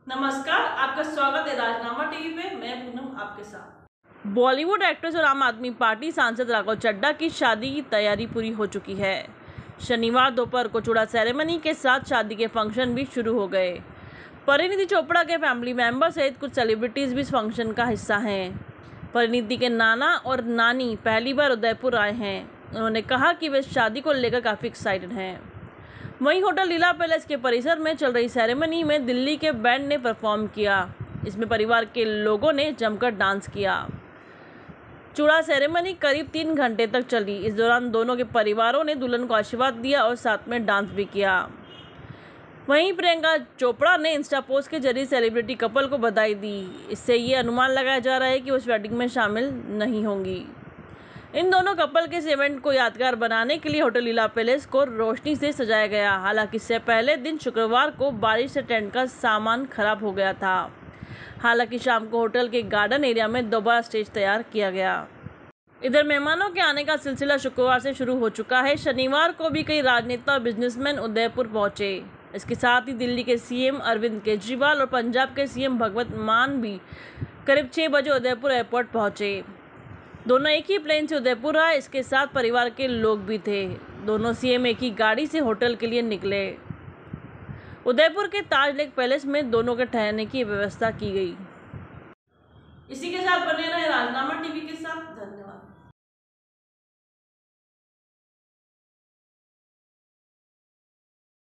नमस्कार, आपका स्वागत है राजनामा टीवी पे। मैं पूनम आपके साथ। बॉलीवुड एक्ट्रेस और आम आदमी पार्टी सांसद राघव चड्ढा की शादी की तैयारी पूरी हो चुकी है। शनिवार दोपहर को चूड़ा सेरेमनी के साथ शादी के फंक्शन भी शुरू हो गए। परिणीति चोपड़ा के फैमिली मेंबर सहित कुछ सेलिब्रिटीज भी इस फंक्शन का हिस्सा हैं। परिणीति के नाना और नानी पहली बार उदयपुर आए हैं। उन्होंने कहा कि वे शादी को लेकर काफ़ी एक्साइटेड हैं। वहीं होटल लीला पैलेस के परिसर में चल रही सेरेमनी में दिल्ली के बैंड ने परफॉर्म किया। इसमें परिवार के लोगों ने जमकर डांस किया। चूड़ा सेरेमनी करीब 3 घंटे तक चली। इस दौरान दोनों के परिवारों ने दुल्हन को आशीर्वाद दिया और साथ में डांस भी किया। वहीं प्रियंका चोपड़ा ने इंस्टा पोस्ट के जरिए सेलिब्रिटी कपल को बधाई दी। इससे ये अनुमान लगाया जा रहा है कि वो इस वेडिंग में शामिल नहीं होंगी। इन दोनों कपल के इस इवेंट को यादगार बनाने के लिए होटल लीला पैलेस को रोशनी से सजाया गया। हालांकि इससे पहले दिन शुक्रवार को बारिश से टेंट का सामान खराब हो गया था। हालांकि शाम को होटल के गार्डन एरिया में दोबारा स्टेज तैयार किया गया। इधर मेहमानों के आने का सिलसिला शुक्रवार से शुरू हो चुका है। शनिवार को भी कई राजनेता और बिजनेसमैन उदयपुर पहुंचे। इसके साथ ही दिल्ली के सीएम अरविंद केजरीवाल और पंजाब के सीएम भगवंत मान भी करीब 6 बजे उदयपुर एयरपोर्ट पहुंचे। दोनों एक ही प्लेन से उदयपुर आए। इसके साथ परिवार के लोग भी थे। दोनों सीएम एक ही गाड़ी से होटल के लिए निकले। उदयपुर के ताज लेक पैलेस में दोनों के ठहरने की व्यवस्था की गई। इसी के साथ बने रहे राजनामा टीवी के साथ।